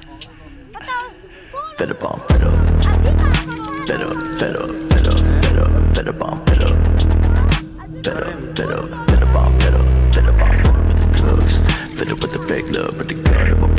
Fed up on fed up. Fed up, fed up, fed up, fed up, fed up on fed up. Fed up, fed up, fed up on fed up, fed up on fed up with the drugs. Fed up with the fake love, with the gun.